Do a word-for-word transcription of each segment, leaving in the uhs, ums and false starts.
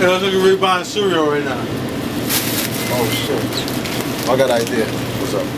Hey, let's look at Rick buying cereal right now. Oh shit. I got an idea. What's up?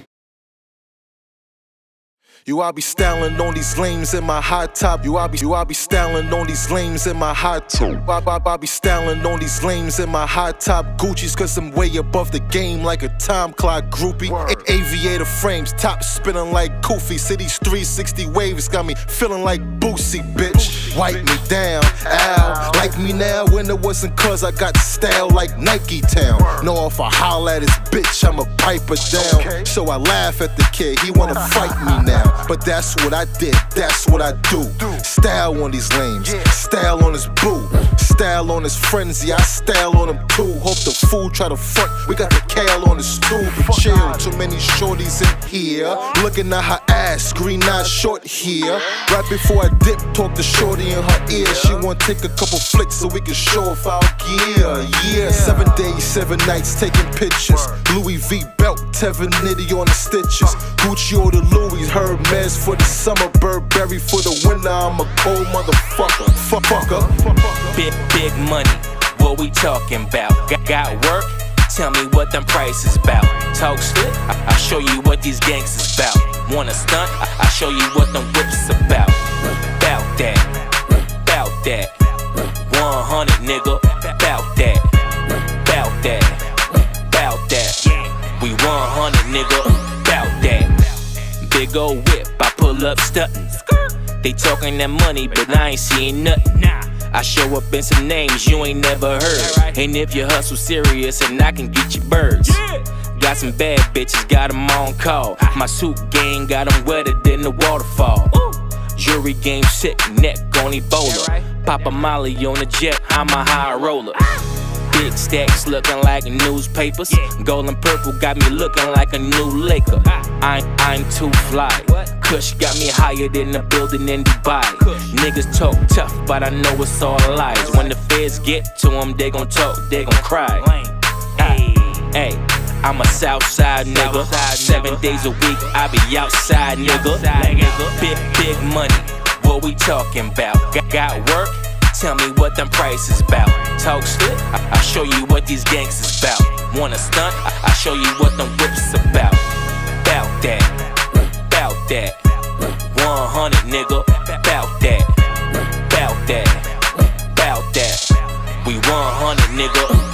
You I be styling on these lames in my high top. You I be you I be styling on these lames in my high top. I, I, I be styling on these lames in my high top Gucci's, cause I'm way above the game like a time clock groupie. A aviator frames, top spinning like Koofy. City's three sixty waves got me feeling like Boosie, bitch. Wipe me down, ow. Like me now when it wasn't cause I got style like Nike Town. No, if I holler at his bitch, I'ma pipe her down. So I laugh at the kid, he wanna fight me now. But that's what I did, that's what I do. Style on these lames, style on his boo, style on his frenzy, I style on him too. Hope the fool try to front, we got the kale on his stool. But chill, too many shorties in here. Looking at her ass, green eyes short here. Right before I dip, talk to shorty in her ear. She wanna take a couple flicks so we can show off our gear. Yeah, seven days, seven nights taking pictures. Louis V belt, Tevin Nitty on the stitches. Gucci or the Louis, Herb Mez for the summer, Burberry for the winter. I'm a cold motherfucker, fucker. Big, big money, what we talking about? Got, got work? Tell me what them prices bout. Talk slick, I, I show you what these gangsters bout. Wanna stunt? I, I show you what them whips about. Bout that, bout that. one hundred nigga, bout that, bout that, bout that. We one hundred nigga, bout that. Big ol' whip, I pull up stuntin'. They talking that money, but I ain't seeing nothing. I show up in some names you ain't never heard. And if you hustle serious, and I can get you birds. Got some bad bitches, got them on call. My suit game got them wetter than the waterfall. Jury game sick, neck on Ebola. Pop a molly on the jet, I'm a high roller. Big stacks looking like newspapers. Gold and purple got me looking like a new Laker. I'm, I'm too fly. Kush got me higher than the building in Dubai. Niggas talk tough, but I know it's all lies. When the feds get to them, they gon' talk, they gon' cry. Hey, I'm a Southside nigga. Seven days a week, I be outside, nigga. Big, big money, what we talking about? Got work? Tell me what them prices bout. Talk slick, I, I show you what these gangsters bout. Wanna stunt? I, I show you what them whips about. Bout that, bout that. one hundred nigga, bout that, bout that, bout that. We one hundred nigga.